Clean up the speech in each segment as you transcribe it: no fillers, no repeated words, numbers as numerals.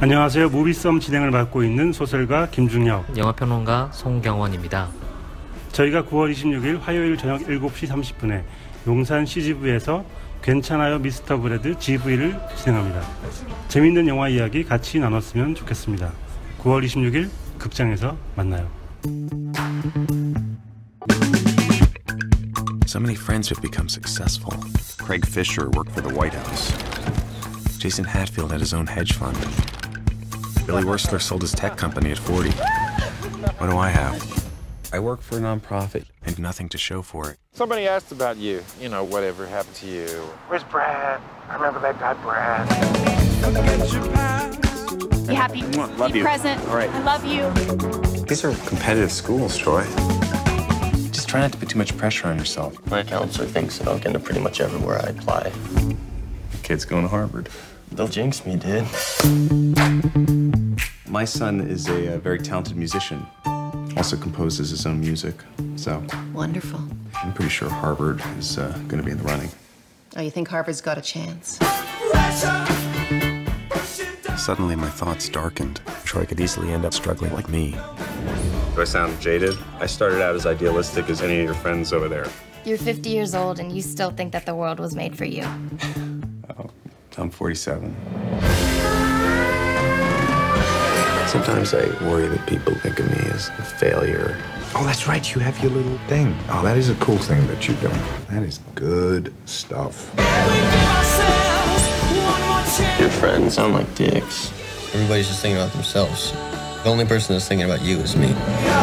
안녕하세요. 무비썸 진행을 맡고 있는 소설가 김중혁, 영화평론가 송경원입니다. 저희가 9월 26일 화요일 저녁 7시 30분에 용산 CGV에서 괜찮아요 미스터 브래드 GV를 진행합니다. 재밌는 영화 이야기 같이 나눴으면 좋겠습니다. 9월 26일 극장에서 만나요. So many friends have become successful. Craig Fisher worked for the White House. Jason Hatfield had his own hedge fund. Billy Wursler sold his tech company at 40. What do I have? I work for a nonprofit and nothing to show for it. Somebody asked about you. You know, whatever happened to you. Where's Brad? I remember that guy, Brad. You happy? Love Be you. present. All right. I love you. These are competitive schools, Troy. Just try not to put too much pressure on yourself. My counselor thinks that I'll get into pretty much everywhere I apply. The kid's going to Harvard. They'll jinx me, dude. My son is a very talented musician. Also composes his own music, so Wonderful. I'm pretty sure Harvard is going to be in the running. Oh, you think Harvard's got a chance? Suddenly, my thoughts darkened. Troy could easily end up struggling like me. Do I sound jaded? I started out as idealistic as any of your friends over there. You're 50 years old and you still think that the world was made for you. Oh, I'm 47. Sometimes I worry that people think of me as a failure. Oh, that's right. You have your little thing. Oh, that is a cool thing that you're doing. That is good stuff. Your friends sound like dicks. Everybody's just thinking about themselves. The only person that's thinking about you is me.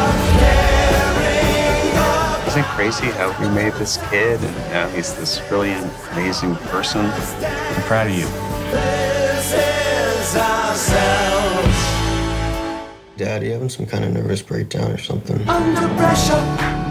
Isn't it crazy how we made this kid and now he's this brilliant, amazing person? I'm proud of you. Dad, you having some kind of nervous breakdown or something? Under pressure.